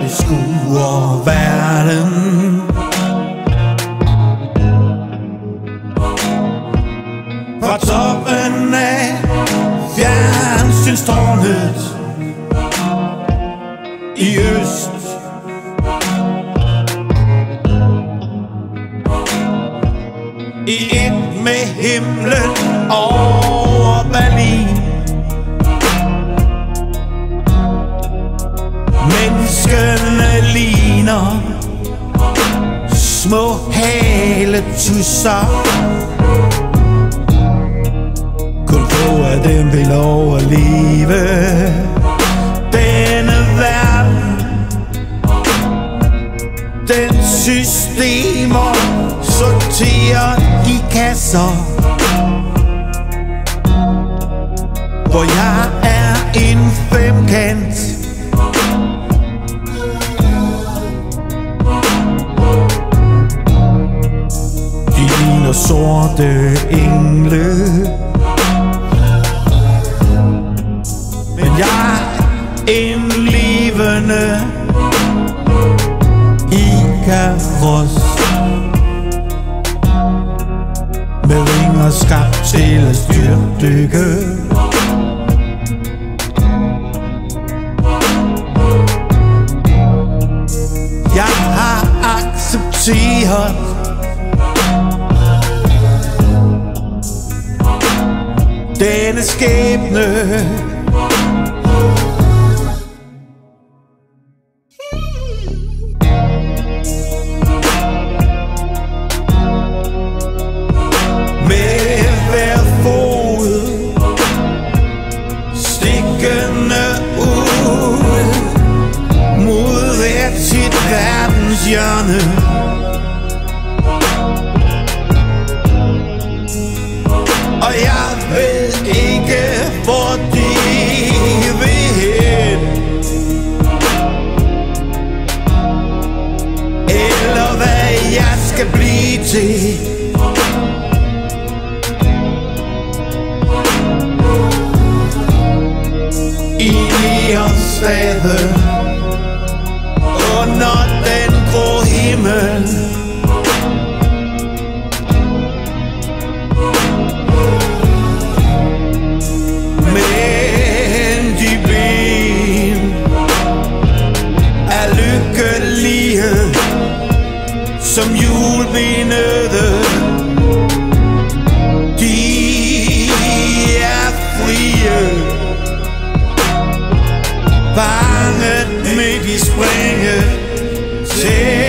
beskuer verden. Fra toppen af fjernsynstårnet i øst, i et med himlen over Berlin. Menneskene ligner små haletusser. Kun få af dem vil overleve denne verden. Den systemer sorteret i kasser, hvor jeg er en femkant. De ligner sorte engle, men jeg er en levende Ikaros med vinger skabt til at styrtdykke. Jeg har accepteret denne skæbne. Hjørne. Og jeg ved ikke, hvor de vil hen, eller hvad jeg skal blive til. I Nierstade under den grå himmel. Men de ben er lykkelige som julebinede. De er frie, fanget med de springe til